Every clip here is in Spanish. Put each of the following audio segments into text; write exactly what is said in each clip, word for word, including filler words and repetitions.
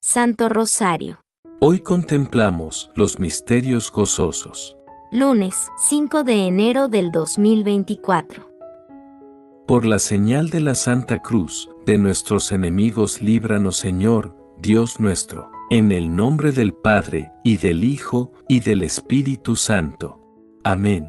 Santo Rosario. Hoy contemplamos los misterios gozosos. Lunes, cinco de enero del dos mil veinticuatro. Por la señal de la Santa Cruz, de nuestros enemigos líbranos, Señor, Dios nuestro, en el nombre del Padre, y del Hijo, y del Espíritu Santo. Amén.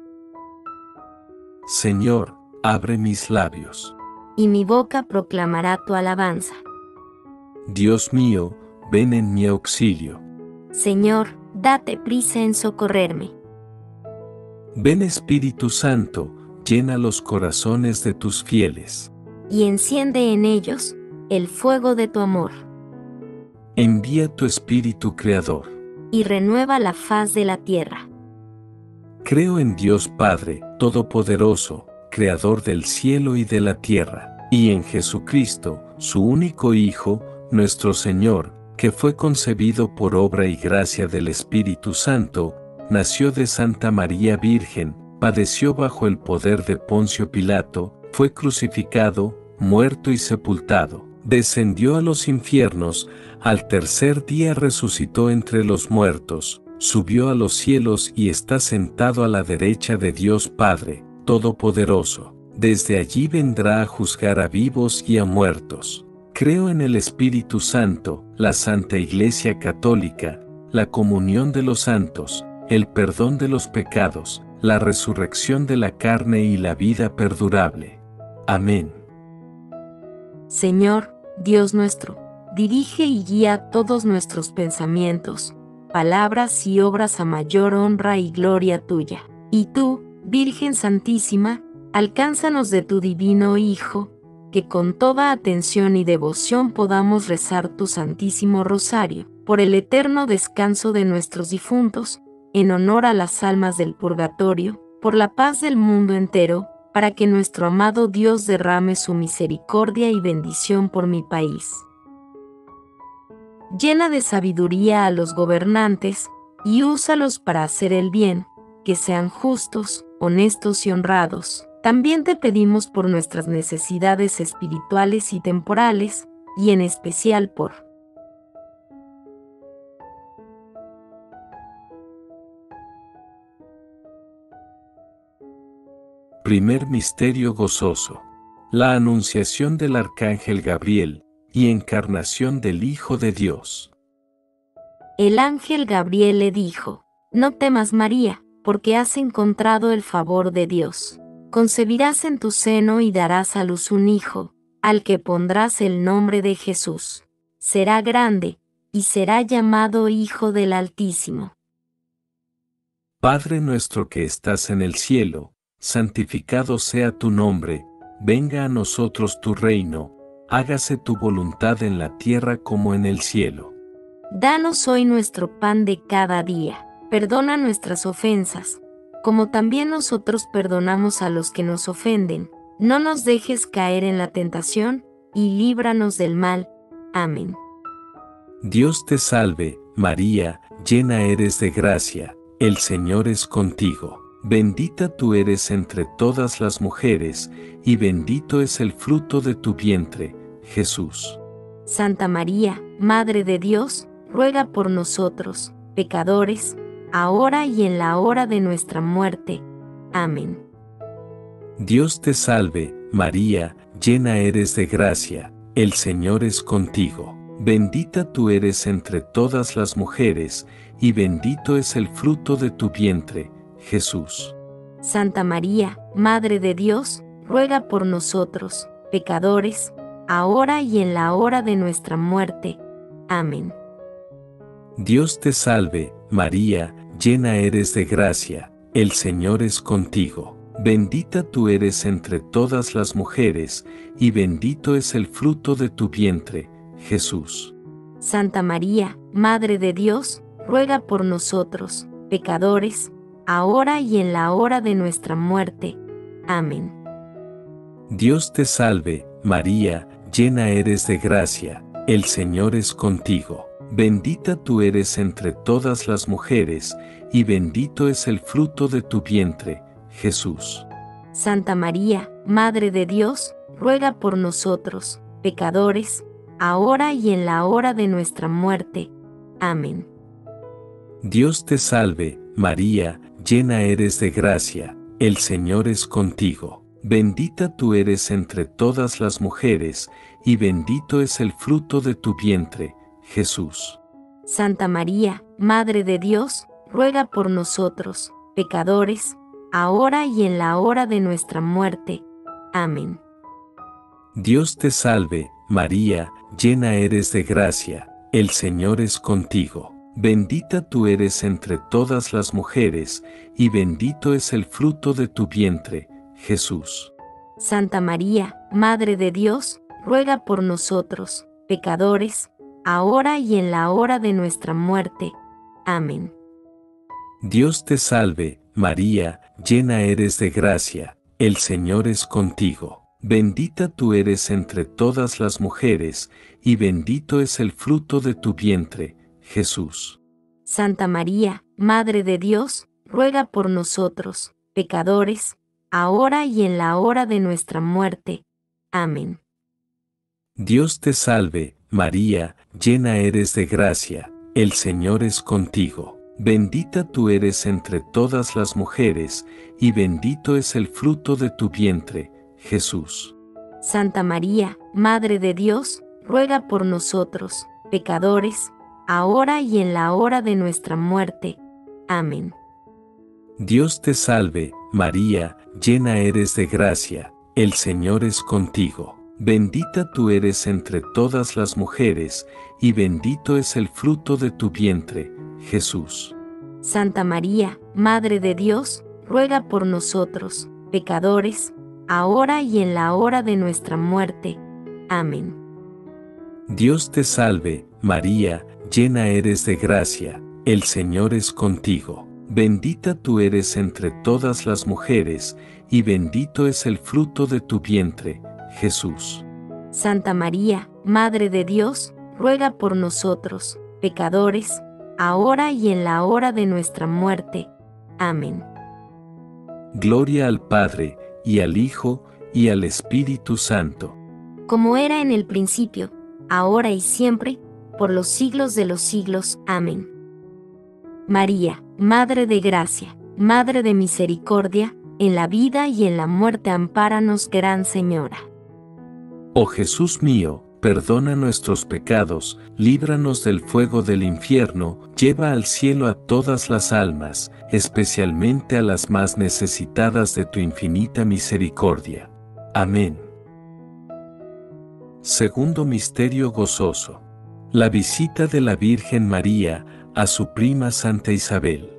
Señor, abre mis labios. Y mi boca proclamará tu alabanza. Dios mío, ven en mi auxilio. Señor, date prisa en socorrerme. Ven Espíritu Santo, llena los corazones de tus fieles. Y enciende en ellos el fuego de tu amor. Envía tu Espíritu Creador. Y renueva la faz de la tierra. Creo en Dios Padre, Todopoderoso, Creador del cielo y de la tierra, y en Jesucristo, su único Hijo, nuestro Señor, que fue concebido por obra y gracia del Espíritu Santo, nació de Santa María Virgen, padeció bajo el poder de Poncio Pilato, fue crucificado, muerto y sepultado, descendió a los infiernos, al tercer día resucitó entre los muertos, subió a los cielos y está sentado a la derecha de Dios Padre, Todopoderoso. Desde allí vendrá a juzgar a vivos y a muertos. Creo en el Espíritu Santo, la Santa Iglesia Católica, la comunión de los santos, el perdón de los pecados, la resurrección de la carne y la vida perdurable. Amén. Señor, Dios nuestro, dirige y guía todos nuestros pensamientos, palabras y obras a mayor honra y gloria tuya. Y tú, Virgen Santísima, alcánzanos de tu divino Hijo, que con toda atención y devoción podamos rezar tu Santísimo Rosario, por el eterno descanso de nuestros difuntos, en honor a las almas del purgatorio, por la paz del mundo entero, para que nuestro amado Dios derrame su misericordia y bendición por mi país. Llena de sabiduría a los gobernantes, y úsalos para hacer el bien, que sean justos, honestos y honrados. También te pedimos por nuestras necesidades espirituales y temporales, y en especial por Primer misterio gozoso. La anunciación del Arcángel Gabriel, y encarnación del Hijo de Dios. El ángel Gabriel le dijo: No temas, María, porque has encontrado el favor de Dios. Concebirás en tu seno y darás a luz un hijo, al que pondrás el nombre de Jesús. Será grande, y será llamado Hijo del Altísimo. Padre nuestro que estás en el cielo, santificado sea tu nombre, venga a nosotros tu reino, hágase tu voluntad en la tierra como en el cielo. Danos hoy nuestro pan de cada día. Perdona nuestras ofensas, como también nosotros perdonamos a los que nos ofenden. No nos dejes caer en la tentación, y líbranos del mal. Amén. Dios te salve, María, llena eres de gracia, el Señor es contigo. Bendita tú eres entre todas las mujeres, y bendito es el fruto de tu vientre, Jesús. Santa María, Madre de Dios, ruega por nosotros, pecadores, ahora y en la hora de nuestra muerte. Amén. Dios te salve, María, llena eres de gracia, el Señor es contigo. Bendita tú eres entre todas las mujeres, y bendito es el fruto de tu vientre, Jesús. Santa María, Madre de Dios, ruega por nosotros, pecadores, ahora y en la hora de nuestra muerte. Amén. Dios te salve, María, llena eres de gracia, el Señor es contigo. Bendita tú eres entre todas las mujeres, y bendito es el fruto de tu vientre, Jesús. Santa María, Madre de Dios, ruega por nosotros, pecadores, ahora y en la hora de nuestra muerte. Amén. Dios te salve, María, llena eres de gracia, el Señor es contigo. Bendita tú eres entre todas las mujeres, y bendito es el fruto de tu vientre, Jesús. Santa María, Madre de Dios, ruega por nosotros, pecadores, ahora y en la hora de nuestra muerte. Amén. Dios te salve, María, llena eres de gracia, el Señor es contigo. Bendita tú eres entre todas las mujeres, y bendito es el fruto de tu vientre, Jesús. Santa María, Madre de Dios, ruega por nosotros, pecadores, ahora y en la hora de nuestra muerte. Amén. Dios te salve, María, llena eres de gracia, el Señor es contigo. Bendita tú eres entre todas las mujeres, y bendito es el fruto de tu vientre, Jesús. Santa María, Madre de Dios, ruega por nosotros, pecadores, ahora y en la hora de nuestra muerte. Amén. Dios te salve, María, llena eres de gracia, el Señor es contigo. Bendita tú eres entre todas las mujeres, y bendito es el fruto de tu vientre, Jesús. Santa María, Madre de Dios, ruega por nosotros, pecadores, ahora y en la hora de nuestra muerte. Amén. Dios te salve, María, llena eres de gracia, el Señor es contigo. Bendita tú eres entre todas las mujeres, y bendito es el fruto de tu vientre, Jesús. Santa María, Madre de Dios, ruega por nosotros, pecadores, ahora y en la hora de nuestra muerte. Amén. Dios te salve, María, llena eres de gracia, el Señor es contigo. Bendita tú eres entre todas las mujeres, y bendito es el fruto de tu vientre, Jesús. Santa María, Madre de Dios, ruega por nosotros, pecadores, ahora y en la hora de nuestra muerte. Amén. Dios te salve, María, llena eres de gracia, el Señor es contigo. Bendita tú eres entre todas las mujeres, y bendito es el fruto de tu vientre, Jesús. Santa María, Madre de Dios, ruega por nosotros, pecadores, ahora y en la hora de nuestra muerte. Amén. Gloria al Padre, y al Hijo, y al Espíritu Santo. Como era en el principio, ahora y siempre, por los siglos de los siglos. Amén. María, Madre de Gracia, Madre de Misericordia, en la vida y en la muerte ampáranos, Gran Señora. Oh Jesús mío, perdona nuestros pecados, líbranos del fuego del infierno, lleva al cielo a todas las almas, especialmente a las más necesitadas de tu infinita misericordia. Amén. Segundo misterio gozoso. La visita de la Virgen María a su prima Santa Isabel.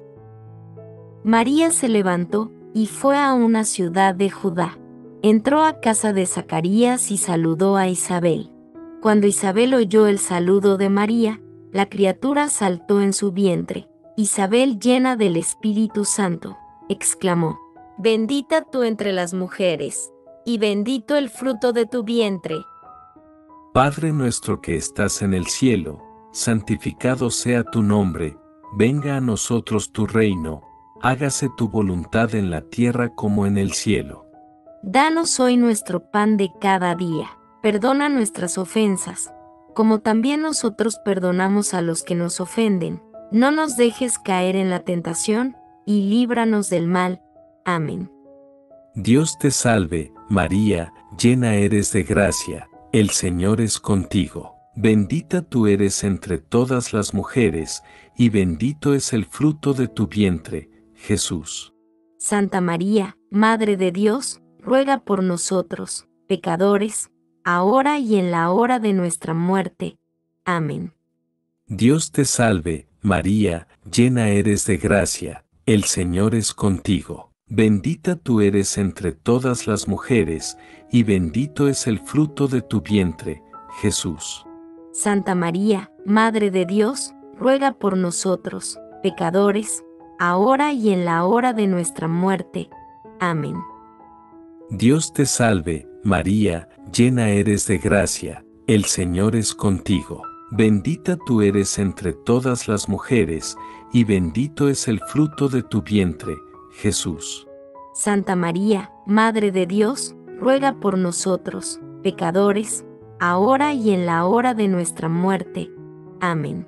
María se levantó y fue a una ciudad de Judá. Entró a casa de Zacarías y saludó a Isabel. Cuando Isabel oyó el saludo de María, la criatura saltó en su vientre. Isabel, llena del Espíritu Santo, exclamó: Bendita tú entre las mujeres, y bendito el fruto de tu vientre. Padre nuestro que estás en el cielo, santificado sea tu nombre, venga a nosotros tu reino, hágase tu voluntad en la tierra como en el cielo. Danos hoy nuestro pan de cada día. Perdona nuestras ofensas, como también nosotros perdonamos a los que nos ofenden. No nos dejes caer en la tentación, y líbranos del mal. Amén. Dios te salve, María, llena eres de gracia, el Señor es contigo. Bendita tú eres entre todas las mujeres, y bendito es el fruto de tu vientre, Jesús. Santa María, Madre de Dios, ruega por nosotros, pecadores, ahora y en la hora de nuestra muerte. Amén. Dios te salve, María, llena eres de gracia, el Señor es contigo. Bendita tú eres entre todas las mujeres, y bendito es el fruto de tu vientre, Jesús. Santa María, Madre de Dios, ruega por nosotros, pecadores, ahora y en la hora de nuestra muerte. Amén. Dios te salve, María, llena eres de gracia, el Señor es contigo. Bendita tú eres entre todas las mujeres, y bendito es el fruto de tu vientre, Jesús. Santa María, Madre de Dios, ruega por nosotros, pecadores, ahora y en la hora de nuestra muerte. Amén.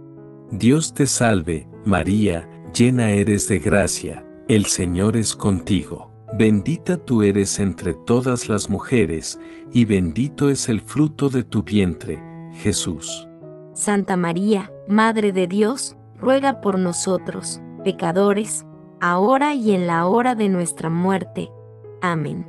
Dios te salve, María, llena eres de gracia, el Señor es contigo. Bendita tú eres entre todas las mujeres, y bendito es el fruto de tu vientre, Jesús. Santa María, Madre de Dios, ruega por nosotros, pecadores, ahora y en la hora de nuestra muerte. Amén.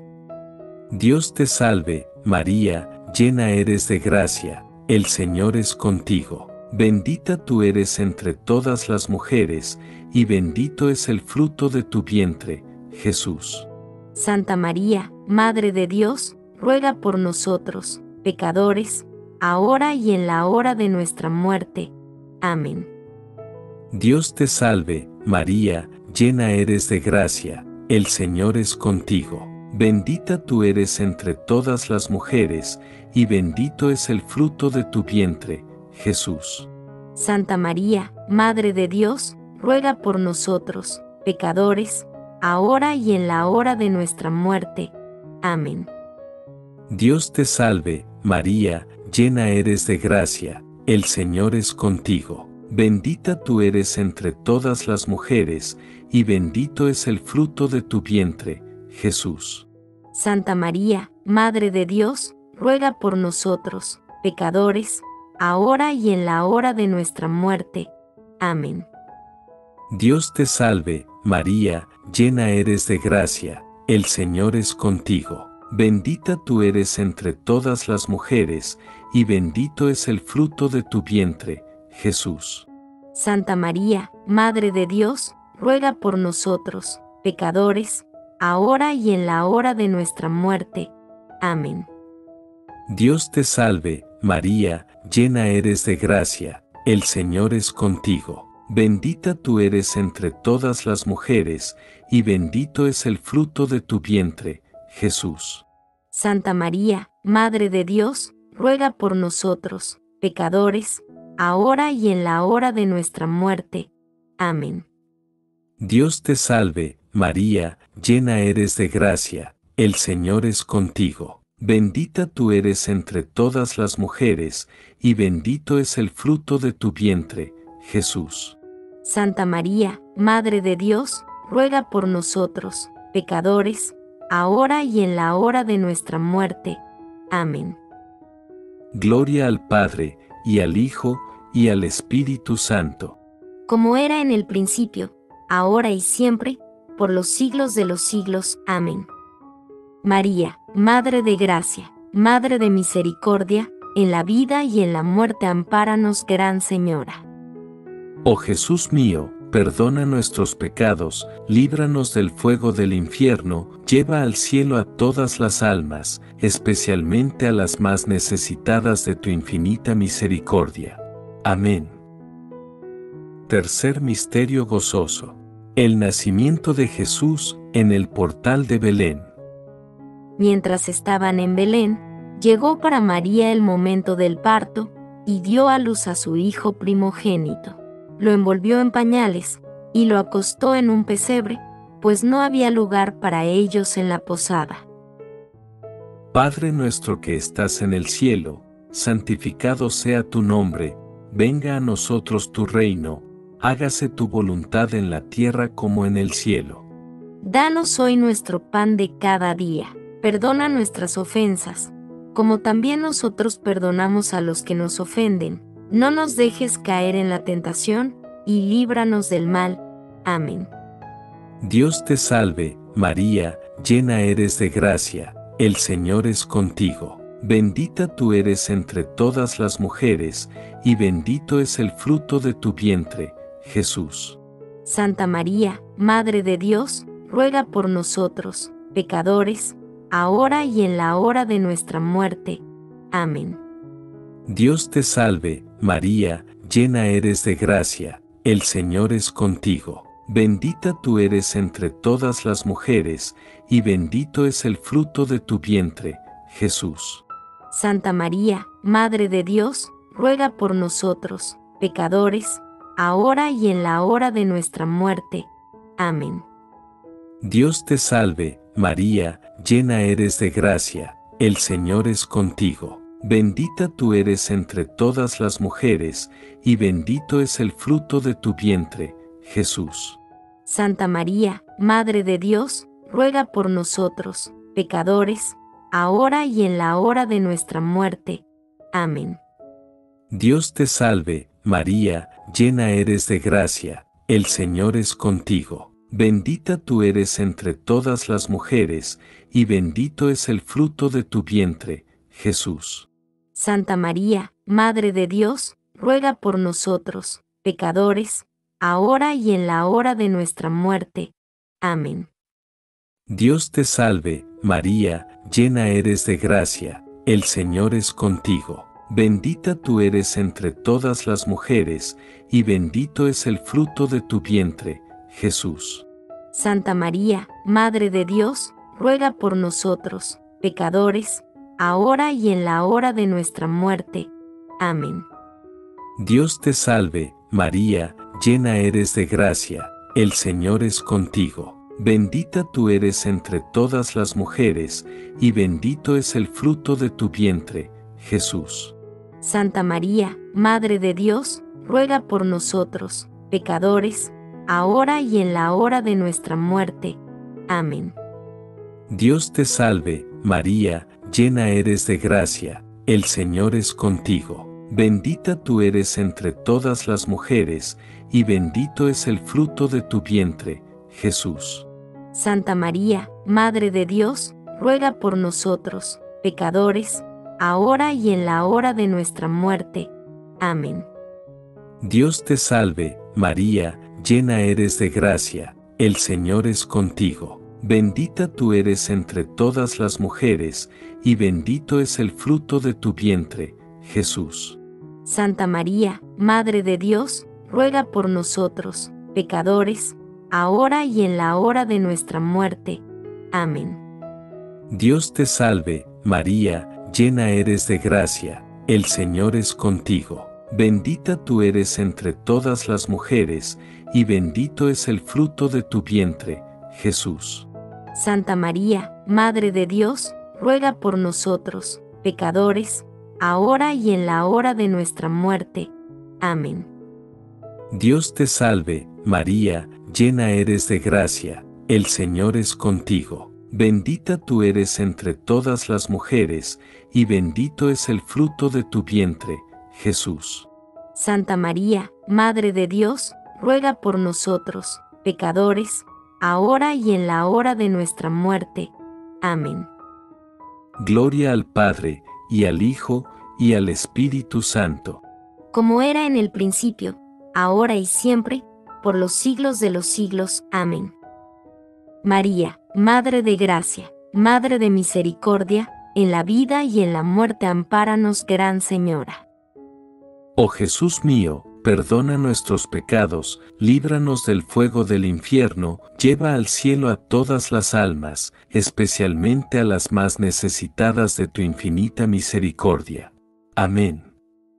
Dios te salve, María, llena eres de gracia, el Señor es contigo. Bendita tú eres entre todas las mujeres, y bendito es el fruto de tu vientre, Jesús. Santa María, Madre de Dios, ruega por nosotros, pecadores, ahora y en la hora de nuestra muerte. Amén. Dios te salve, María, llena eres de gracia, el Señor es contigo. Bendita tú eres entre todas las mujeres, y bendito es el fruto de tu vientre, Jesús. Santa María, Madre de Dios, ruega por nosotros, pecadores, ahora y en la hora de nuestra muerte. Amén. Dios te salve, María, llena eres de gracia, el Señor es contigo. Bendita tú eres entre todas las mujeres, y bendito es el fruto de tu vientre, Jesús. Santa María, Madre de Dios, ruega por nosotros, pecadores, ahora y en la hora de nuestra muerte. Amén. Dios te salve, María, llena eres de gracia, el Señor es contigo. Bendita tú eres entre todas las mujeres, y bendito es el fruto de tu vientre, Jesús. Santa María, Madre de Dios, ruega por nosotros, pecadores, ahora y en la hora de nuestra muerte. Amén. Dios te salve, María, llena eres de gracia, el Señor es contigo. Bendita tú eres entre todas las mujeres, y bendito es el fruto de tu vientre, Jesús. Santa María, Madre de Dios, ruega por nosotros, pecadores, ahora y en la hora de nuestra muerte. Amén. Dios te salve, María, llena eres de gracia, el Señor es contigo. Bendita tú eres entre todas las mujeres, y bendito es el fruto de tu vientre, Jesús. Santa María, Madre de Dios, ruega por nosotros, pecadores, ahora y en la hora de nuestra muerte. Amén. Gloria al Padre, y al Hijo, y al Espíritu Santo. Como era en el principio, ahora y siempre, por los siglos de los siglos. Amén. María, Madre de Gracia, Madre de Misericordia, en la vida y en la muerte ampáranos, Gran Señora. Oh Jesús mío, perdona nuestros pecados, líbranos del fuego del infierno, lleva al cielo a todas las almas, especialmente a las más necesitadas de tu infinita misericordia. Amén. Tercer misterio gozoso. El nacimiento de Jesús en el portal de Belén. Mientras estaban en Belén, llegó para María el momento del parto, y dio a luz a su hijo primogénito. Lo envolvió en pañales, y lo acostó en un pesebre, pues no había lugar para ellos en la posada. Padre nuestro que estás en el cielo, santificado sea tu nombre, venga a nosotros tu reino, hágase tu voluntad en la tierra como en el cielo. Danos hoy nuestro pan de cada día. Perdona nuestras ofensas, como también nosotros perdonamos a los que nos ofenden. No nos dejes caer en la tentación, y líbranos del mal. Amén. Dios te salve, María, llena eres de gracia, el Señor es contigo. Bendita tú eres entre todas las mujeres, y bendito es el fruto de tu vientre, Jesús. Santa María, Madre de Dios, ruega por nosotros, pecadores, ahora y en la hora de nuestra muerte. Amén. Dios te salve, María, llena eres de gracia, el Señor es contigo. Bendita tú eres entre todas las mujeres, y bendito es el fruto de tu vientre, Jesús. Santa María, Madre de Dios, ruega por nosotros, pecadores, ahora y en la hora de nuestra muerte. Amén. Dios te salve, María, llena eres de gracia, el Señor es contigo. bendita tú eres entre todas las mujeres, y bendito es el fruto de tu vientre, Jesús. Santa María, Madre de Dios, ruega por nosotros, pecadores, ahora y en la hora de nuestra muerte. Amén. Dios te salve, María, llena eres de gracia, el Señor es contigo. Bendita tú eres entre todas las mujeres, y bendito es el fruto de tu vientre, Jesús. Santa María, Madre de Dios, ruega por nosotros, pecadores, ahora y en la hora de nuestra muerte. Amén. Dios te salve, María, llena eres de gracia, el Señor es contigo. Bendita tú eres entre todas las mujeres, y bendito es el fruto de tu vientre, Jesús. Santa María, Madre de Dios, ruega por nosotros, pecadores, ahora y en la hora de nuestra muerte. Amén. Dios te salve, María, llena eres de gracia, el Señor es contigo. Bendita tú eres entre todas las mujeres, y bendito es el fruto de tu vientre, Jesús. Santa María, Madre de Dios, ruega por nosotros, pecadores, ahora y en la hora de nuestra muerte. Amén. Dios te salve, María, llena eres de gracia, el Señor es contigo. Bendita tú eres entre todas las mujeres, y bendito es el fruto de tu vientre, Jesús. Santa María, Madre de Dios, ruega por nosotros, pecadores, ahora y en la hora de nuestra muerte. Amén. Dios te salve, María, llena eres de gracia, el Señor es contigo. Bendita tú eres entre todas las mujeres, y bendito es el fruto de tu vientre, Jesús. Santa María, Madre de Dios, ruega por nosotros, pecadores, ahora y en la hora de nuestra muerte. Amén. Dios te salve, María, llena eres de gracia, el Señor es contigo. Bendita tú eres entre todas las mujeres, y bendito es el fruto de tu vientre, Jesús. Santa María, Madre de Dios, ruega por nosotros, pecadores, ahora y en la hora de nuestra muerte. Amén. Dios te salve, María, llena eres de gracia, el Señor es contigo. Bendita tú eres entre todas las mujeres, y bendito es el fruto de tu vientre, Jesús. Santa María, Madre de Dios, ruega por nosotros, pecadores, ahora y en la hora de nuestra muerte. Amén. Gloria al Padre, y al Hijo, y al Espíritu Santo. Como era en el principio, ahora y siempre, por los siglos de los siglos. Amén. María, Madre de Gracia, Madre de Misericordia, en la vida y en la muerte ampáranos, Gran Señora. Oh Jesús mío, perdona nuestros pecados, líbranos del fuego del infierno, lleva al cielo a todas las almas, especialmente a las más necesitadas de tu infinita misericordia. Amén.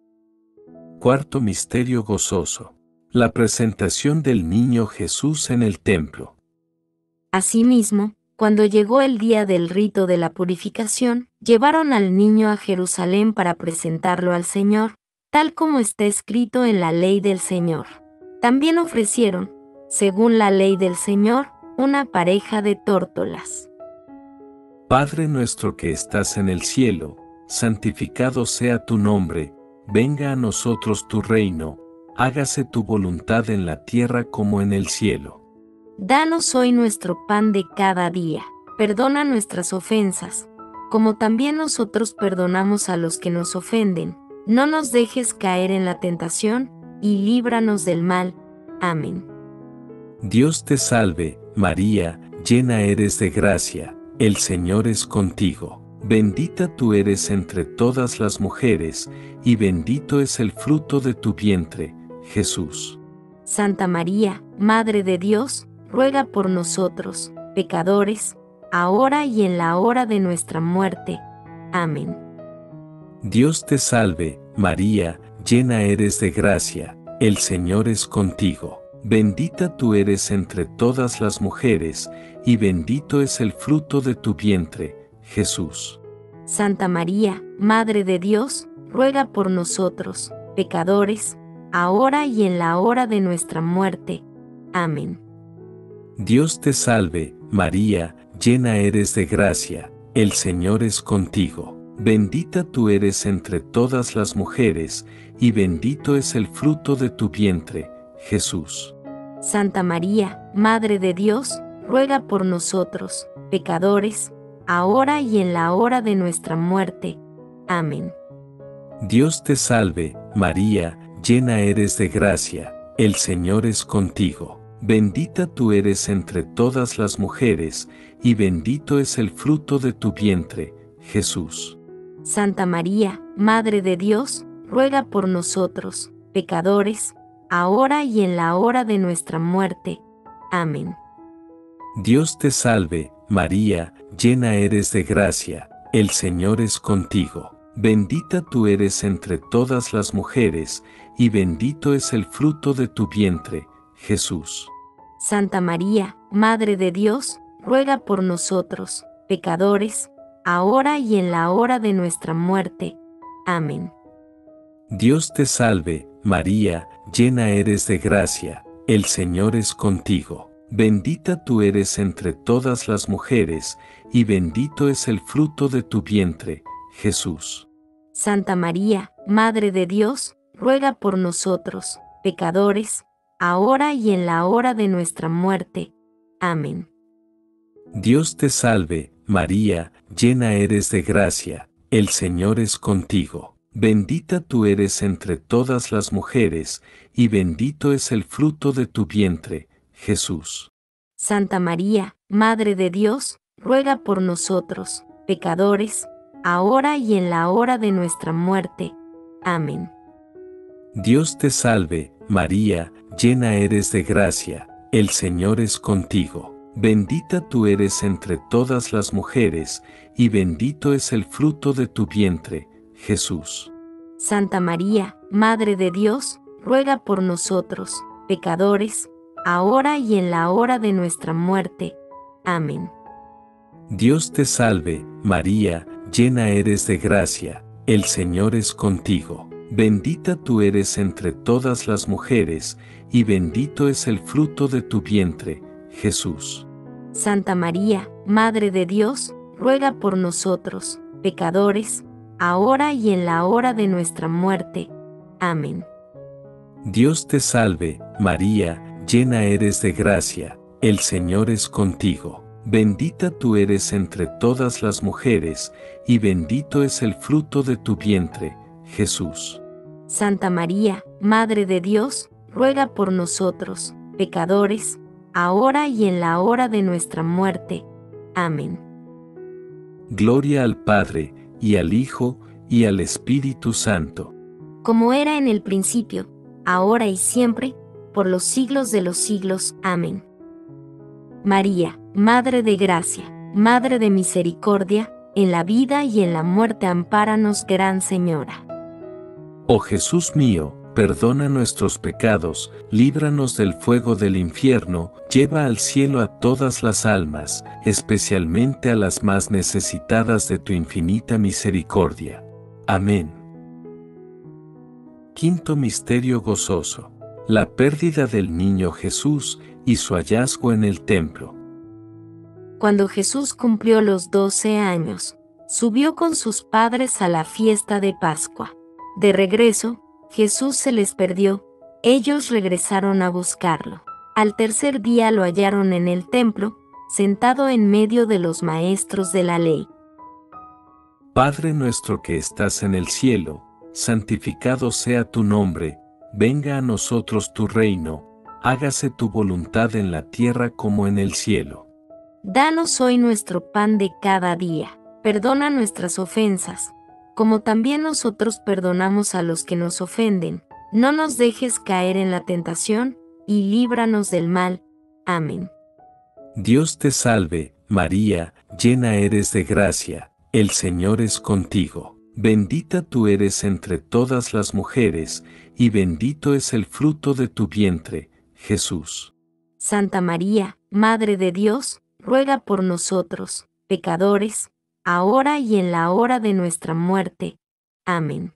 Cuarto misterio gozoso. La presentación del niño Jesús en el templo. Asimismo, cuando llegó el día del rito de la purificación, llevaron al niño a Jerusalén para presentarlo al Señor, tal como está escrito en la ley del Señor. También ofrecieron, según la ley del Señor, una pareja de tórtolas. Padre nuestro que estás en el cielo, santificado sea tu nombre, venga a nosotros tu reino, hágase tu voluntad en la tierra como en el cielo. Danos hoy nuestro pan de cada día, perdona nuestras ofensas, como también nosotros perdonamos a los que nos ofenden. No nos dejes caer en la tentación, y líbranos del mal. Amén. Dios te salve, María, llena eres de gracia, el Señor es contigo. Bendita tú eres entre todas las mujeres, y bendito es el fruto de tu vientre, Jesús. Santa María, Madre de Dios, ruega por nosotros, pecadores, ahora y en la hora de nuestra muerte. Amén. Dios te salve, María, llena eres de gracia, el Señor es contigo. Bendita tú eres entre todas las mujeres, y bendito es el fruto de tu vientre, Jesús. Santa María, Madre de Dios, ruega por nosotros, pecadores, ahora y en la hora de nuestra muerte. Amén. Dios te salve, María, llena eres de gracia, el Señor es contigo. Bendita tú eres entre todas las mujeres, y bendito es el fruto de tu vientre, Jesús. Santa María, Madre de Dios, ruega por nosotros, pecadores, ahora y en la hora de nuestra muerte. Amén. Dios te salve, María, llena eres de gracia, el Señor es contigo. Bendita tú eres entre todas las mujeres, y bendito es el fruto de tu vientre, Jesús. Santa María, Madre de Dios, ruega por nosotros, pecadores, ahora y en la hora de nuestra muerte. Amén. Dios te salve, María, llena eres de gracia, el Señor es contigo. Bendita tú eres entre todas las mujeres, y bendito es el fruto de tu vientre, Jesús. Santa María, Madre de Dios, ruega por nosotros, pecadores, ahora y en la hora de nuestra muerte. Amén. Dios te salve, María, llena eres de gracia, el Señor es contigo. Bendita tú eres entre todas las mujeres, y bendito es el fruto de tu vientre, Jesús. Santa María, Madre de Dios, ruega por nosotros, pecadores, ahora y en la hora de nuestra muerte. Amén. Dios te salve, María, llena eres de gracia, el Señor es contigo. Bendita tú eres entre todas las mujeres, y bendito es el fruto de tu vientre, Jesús. Santa María, Madre de Dios, ruega por nosotros, pecadores, ahora y en la hora de nuestra muerte. Amén. Dios te salve, María, llena eres de gracia, el Señor es contigo. Bendita tú eres entre todas las mujeres, y bendito es el fruto de tu vientre, Jesús. Santa María, Madre de Dios, ruega por nosotros, pecadores, ahora y en la hora de nuestra muerte. Amén. Dios te salve, María, llena eres de gracia, el Señor es contigo. Bendita tú eres entre todas las mujeres, y bendito es el fruto de tu vientre, Jesús. Santa María, Madre de Dios, ruega por nosotros, pecadores, ahora y en la hora de nuestra muerte. Amén. Dios te salve, María, llena eres de gracia, el Señor es contigo. Bendita tú eres entre todas las mujeres, y bendito es el fruto de tu vientre, Jesús. Santa María, Madre de Dios, ruega por nosotros, pecadores, ahora y en la hora de nuestra muerte. Amén. Gloria al Padre, y al Hijo, y al Espíritu Santo. Como era en el principio, ahora y siempre, por los siglos de los siglos. Amén. María, Madre de Gracia, Madre de Misericordia, en la vida y en la muerte ampáranos, Gran Señora. Oh Jesús mío, perdona nuestros pecados, líbranos del fuego del infierno, lleva al cielo a todas las almas, especialmente a las más necesitadas de tu infinita misericordia. Amén. Quinto misterio gozoso: la pérdida del niño Jesús y su hallazgo en el templo. Cuando Jesús cumplió los doce años, subió con sus padres a la fiesta de Pascua. De regreso, Jesús se les perdió. Ellos regresaron a buscarlo. Al tercer día lo hallaron en el templo, sentado en medio de los maestros de la ley. Padre nuestro que estás en el cielo, santificado sea tu nombre, venga a nosotros tu reino, hágase tu voluntad en la tierra como en el cielo. Danos hoy nuestro pan de cada día. Perdona nuestras ofensas, como también nosotros perdonamos a los que nos ofenden. No nos dejes caer en la tentación, y líbranos del mal. Amén. Dios te salve, María, llena eres de gracia, el Señor es contigo. Bendita tú eres entre todas las mujeres, y bendito es el fruto de tu vientre, Jesús. Santa María, Madre de Dios, ruega por nosotros, pecadores, ahora y en la hora de nuestra muerte. Amén.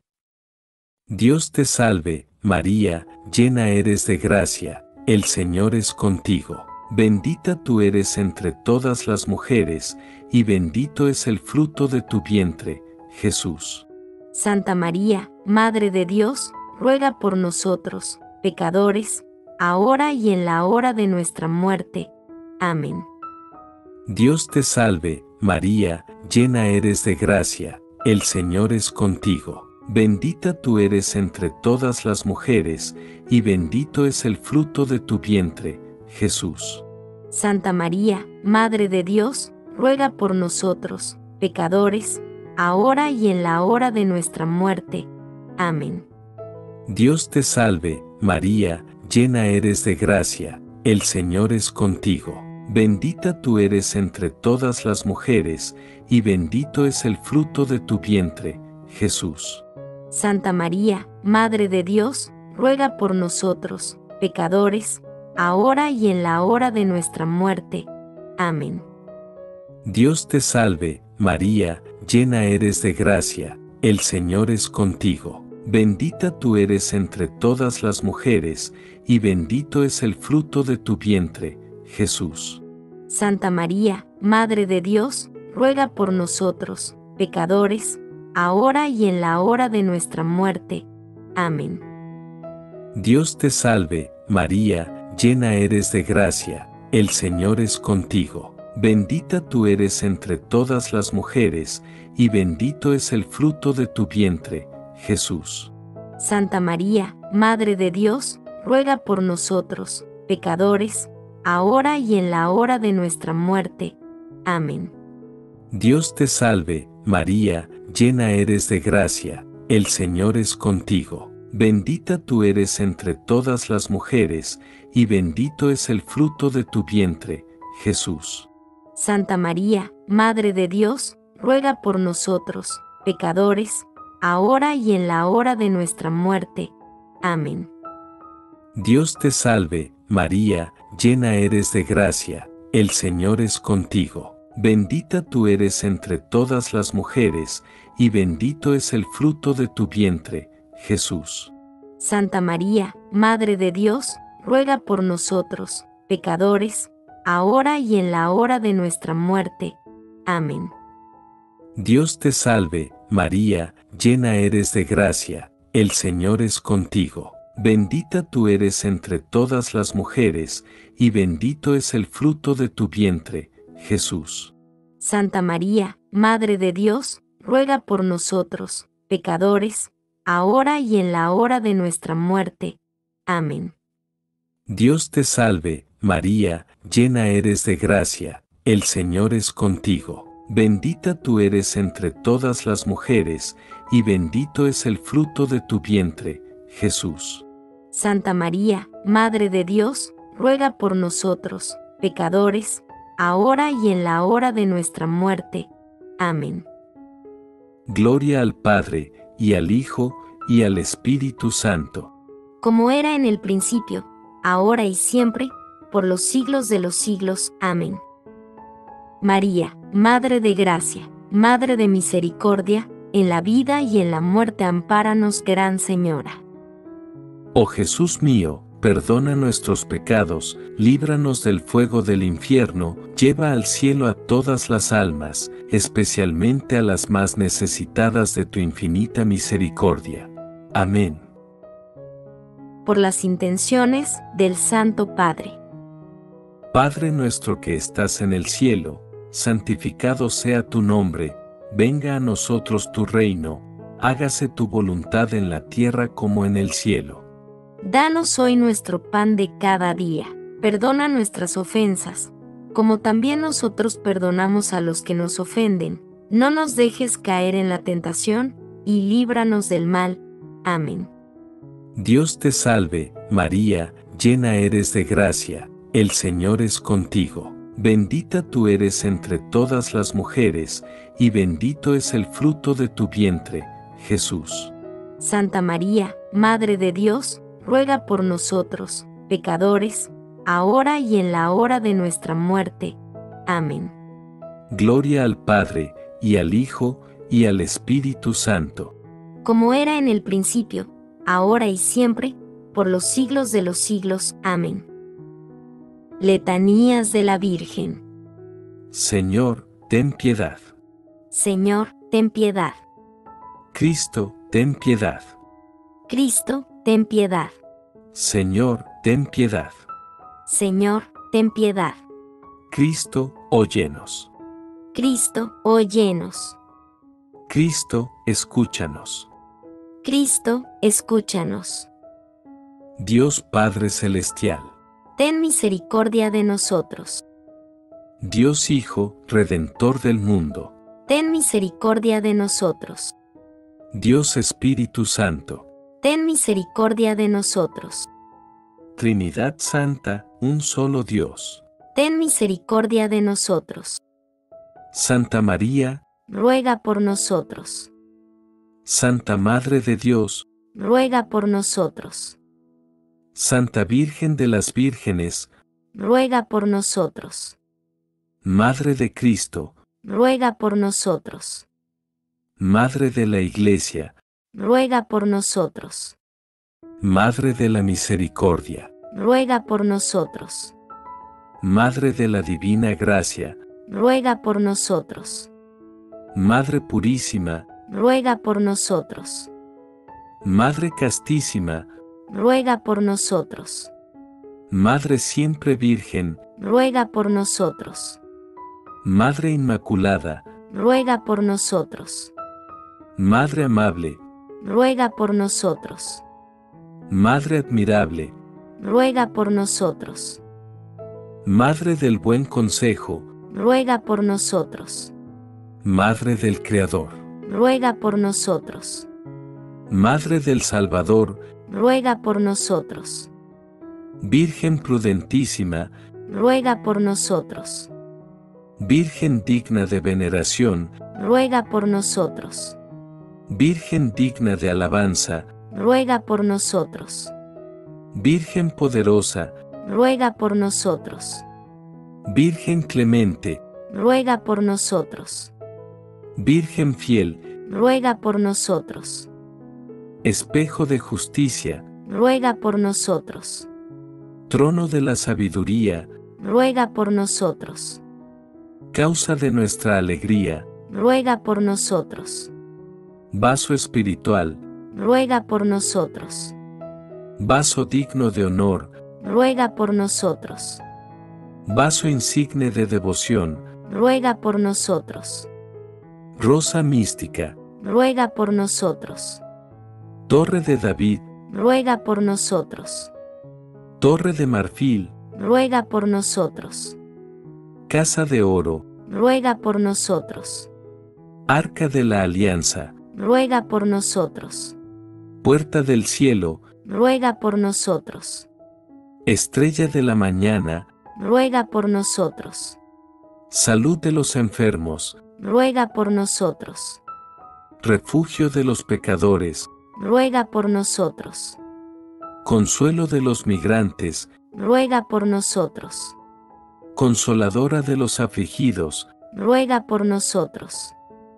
Dios te salve, María, llena eres de gracia, el Señor es contigo. Bendita tú eres entre todas las mujeres, y bendito es el fruto de tu vientre, Jesús. Santa María, Madre de Dios, ruega por nosotros, pecadores, ahora y en la hora de nuestra muerte. Amén. Dios te salve, María, llena eres de gracia, el Señor es contigo. Bendita tú eres entre todas las mujeres, y bendito es el fruto de tu vientre, Jesús. Santa María, Madre de Dios, ruega por nosotros, pecadores, ahora y en la hora de nuestra muerte. Amén. Dios te salve, María, llena eres de gracia, el Señor es contigo. Bendita tú eres entre todas las mujeres, y bendito es el fruto de tu vientre, Jesús. Santa María, Madre de Dios, ruega por nosotros, pecadores, ahora y en la hora de nuestra muerte. Amén. Dios te salve, María, llena eres de gracia, el Señor es contigo. Bendita tú eres entre todas las mujeres, y bendito es el fruto de tu vientre, Jesús. Santa María, Madre de Dios, ruega por nosotros, pecadores, ahora y en la hora de nuestra muerte. Amén. Dios te salve, María, llena eres de gracia, el Señor es contigo. Bendita tú eres entre todas las mujeres, y bendito es el fruto de tu vientre, Jesús. Santa María, Madre de Dios, ruega por nosotros, pecadores, ahora y en la hora de nuestra muerte. Amén. Dios te salve, María, llena eres de gracia, el Señor es contigo. Bendita tú eres entre todas las mujeres, y bendito es el fruto de tu vientre, Jesús. Santa María, Madre de Dios, ruega por nosotros, pecadores, ahora y en la hora de nuestra muerte. Amén. Dios te salve, María, llena eres de gracia, el Señor es contigo. Bendita tú eres entre todas las mujeres, y bendito es el fruto de tu vientre, Jesús. Santa María, Madre de Dios, ruega por nosotros, pecadores, ahora y en la hora de nuestra muerte. Amén. Dios te salve, María, llena eres de gracia, el Señor es contigo. Bendita tú eres entre todas las mujeres, y bendito es el fruto de tu vientre, Jesús. Santa María, Madre de Dios, ruega por nosotros, pecadores, ahora y en la hora de nuestra muerte. Amén. Dios te salve, María, llena eres de gracia, el Señor es contigo. Bendita tú eres entre todas las mujeres, y bendito es el fruto de tu vientre, Jesús. Santa María, Madre de Dios, ruega por nosotros, pecadores, ahora y en la hora de nuestra muerte. Amén. Gloria al Padre, y al Hijo, y al Espíritu Santo. Como era en el principio, ahora y siempre, por los siglos de los siglos. Amén. María, Madre de Gracia, Madre de Misericordia, en la vida y en la muerte ampáranos, Gran Señora. Oh Jesús mío, perdona nuestros pecados, líbranos del fuego del infierno, lleva al cielo a todas las almas, especialmente a las más necesitadas de tu infinita misericordia. Amén. Por las intenciones del Santo Padre. Padre nuestro que estás en el cielo, santificado sea tu nombre, venga a nosotros tu reino, hágase tu voluntad en la tierra como en el cielo. Danos hoy nuestro pan de cada día. Perdona nuestras ofensas, como también nosotros perdonamos a los que nos ofenden. No nos dejes caer en la tentación, y líbranos del mal. Amén. Dios te salve, María, llena eres de gracia, el Señor es contigo. Bendita tú eres entre todas las mujeres, y bendito es el fruto de tu vientre, Jesús. Santa María, Madre de Dios, ruega por nosotros, pecadores, ahora y en la hora de nuestra muerte. Amén. Gloria al Padre, y al Hijo, y al Espíritu Santo. Como era en el principio, ahora y siempre, por los siglos de los siglos. Amén. Letanías de la Virgen. Señor, ten piedad. Señor, ten piedad. Cristo, ten piedad. Cristo, ten piedad. Señor, ten piedad. Señor, ten piedad. Cristo, óyenos. Cristo, óyenos. Cristo, escúchanos. Cristo, escúchanos. Dios Padre Celestial. Ten misericordia de nosotros. Dios Hijo, Redentor del mundo. Ten misericordia de nosotros. Dios Espíritu Santo. Ten misericordia de nosotros. Trinidad Santa, un solo Dios. Ten misericordia de nosotros. Santa María, ruega por nosotros. Santa Madre de Dios, ruega por nosotros. Santa Virgen de las Vírgenes, ruega por nosotros. Madre de Cristo, ruega por nosotros. Madre de la Iglesia, ruega por nosotros. Madre de la Misericordia, ruega por nosotros. Madre de la Divina Gracia, ruega por nosotros. Madre Purísima, ruega por nosotros. Madre Castísima, ruega por nosotros. Madre Siempre Virgen, ruega por nosotros. Madre Inmaculada, ruega por nosotros. Madre Amable, ruega por nosotros. Madre Admirable, ruega por nosotros. Madre del Buen Consejo, ruega por nosotros. Madre del Creador, ruega por nosotros. Madre del Salvador, ruega por nosotros. Virgen prudentísima, ruega por nosotros. Virgen digna de veneración, ruega por nosotros. Virgen digna de alabanza, ruega por nosotros. Virgen poderosa, ruega por nosotros. Virgen clemente, ruega por nosotros. Virgen fiel, ruega por nosotros. Espejo de justicia, ruega por nosotros. Trono de la sabiduría, ruega por nosotros. Causa de nuestra alegría, ruega por nosotros. Vaso espiritual, ruega por nosotros. Vaso digno de honor, ruega por nosotros. Vaso insigne de devoción, ruega por nosotros. Rosa mística, ruega por nosotros. Torre de David, ruega por nosotros. Torre de marfil, ruega por nosotros. Casa de oro, ruega por nosotros. Arca de la Alianza, ruega por nosotros. Puerta del cielo, ruega por nosotros. Estrella de la mañana, ruega por nosotros. Salud de los enfermos, ruega por nosotros. Refugio de los pecadores, ruega por nosotros. Consuelo de los migrantes, ruega por nosotros. Consoladora de los afligidos, ruega por nosotros.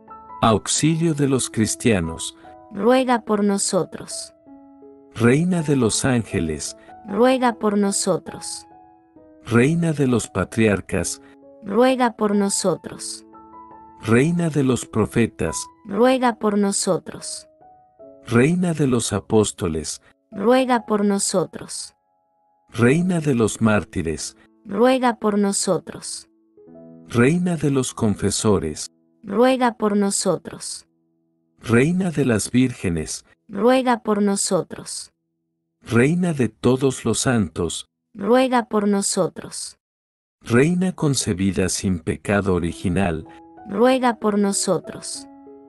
Auxilio de los cristianos, ruega por nosotros. Reina de los ángeles, ruega por nosotros. Reina de los patriarcas, ruega por nosotros. Reina de los profetas, ruega por nosotros. Reina de los apóstoles, ruega por nosotros. Reina de los mártires, ruega por nosotros. Reina de los confesores, ruega por nosotros. Reina de las vírgenes, ruega por nosotros. Reina de todos los santos, ruega por nosotros. Reina concebida sin pecado original, ruega por nosotros.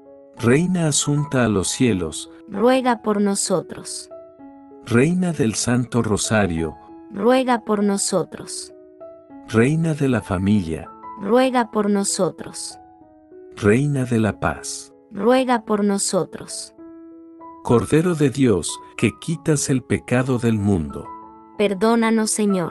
Reina asunta a los cielos, ruega por nosotros. Reina del Santo Rosario, ruega por nosotros. Reina de la familia, ruega por nosotros. Reina de la paz, ruega por nosotros. Cordero de Dios, que quitas el pecado del mundo. Perdónanos, Señor.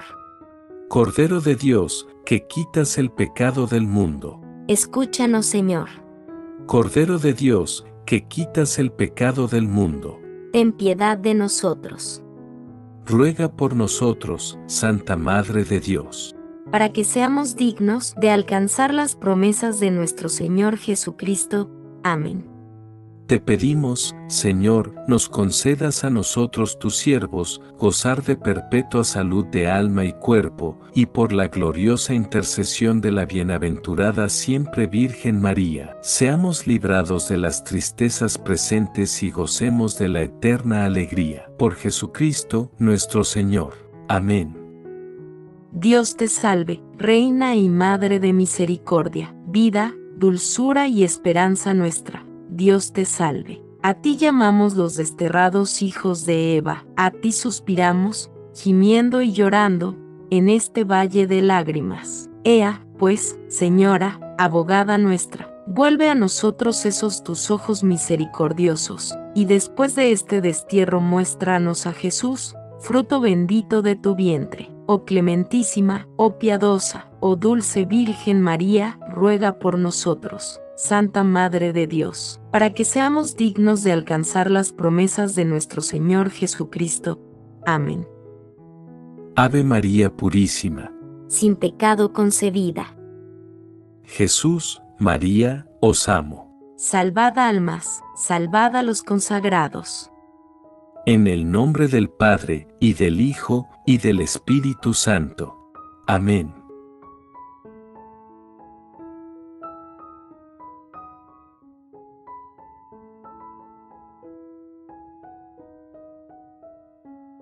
Cordero de Dios, que quitas el pecado del mundo. Escúchanos, Señor. Cordero de Dios, que quitas el pecado del mundo, ten piedad de nosotros, ruega por nosotros, Santa Madre de Dios, para que seamos dignos de alcanzar las promesas de nuestro Señor Jesucristo. Amén. Te pedimos, Señor, nos concedas a nosotros tus siervos, gozar de perpetua salud de alma y cuerpo, y por la gloriosa intercesión de la bienaventurada siempre Virgen María, seamos librados de las tristezas presentes y gocemos de la eterna alegría. Por Jesucristo, nuestro Señor. Amén. Dios te salve, Reina y Madre de misericordia, vida, dulzura y esperanza nuestra. Dios te salve. A ti llamamos los desterrados hijos de Eva, a ti suspiramos, gimiendo y llorando, en este valle de lágrimas. Ea, pues, Señora, abogada nuestra, vuelve a nosotros esos tus ojos misericordiosos, y después de este destierro muéstranos a Jesús, fruto bendito de tu vientre. Oh clementísima, oh piadosa, oh dulce Virgen María, ruega por nosotros. Santa Madre de Dios, para que seamos dignos de alcanzar las promesas de nuestro Señor Jesucristo. Amén. Ave María Purísima, sin pecado concebida. Jesús, María, os amo. Salvad almas, salvad a los consagrados. En el nombre del Padre, y del Hijo, y del Espíritu Santo. Amén.